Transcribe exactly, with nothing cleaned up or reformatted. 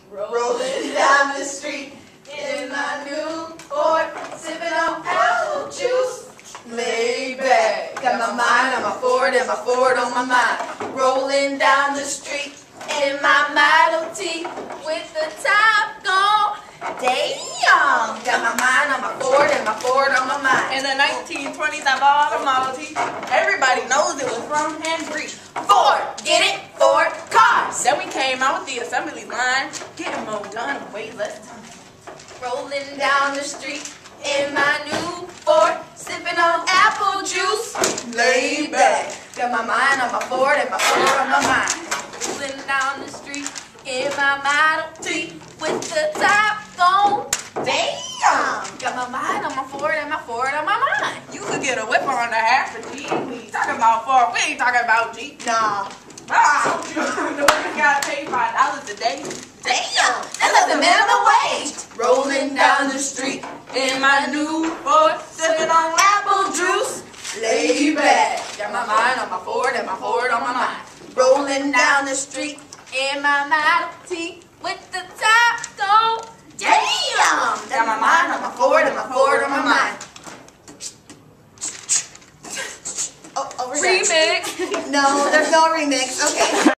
Rolling down the street in my new Ford, sipping on apple juice. Lay back, got my mind on my Ford and my Ford on my mind. Rolling down the street in my Model T with the top gone. Damn, got my mind on my Ford and my Ford on my mind. In the nineteen twenties, I bought a Model T. Everybody knows it was from Henry Ford, get it? Ford cars. Then we came out with the assembly line, getting more done in way less time. Rolling down the street in my new Ford, sipping on apple juice. Lay back, got my mind on my Ford and my Ford on my mind. Rolling down the street in my Model T with the top gone. Damn, got my mind on my Ford and my Ford on my mind. You could get a whip on the half a G. We ain't talking about Ford, we ain't talking about G. Nah. Ah, the workers gotta pay five dollars a day. Damn, that's like the minimum wage. Rolling down the street in my new Ford, sipping on apple juice. Lay back, got my mind on my Ford and my Ford on my mind. Rolling down the street in my Model T with the top gone. Damn, got my mind on my Ford and my Ford on my mind. Oh, oh, Remix. No, there's no remix. Okay.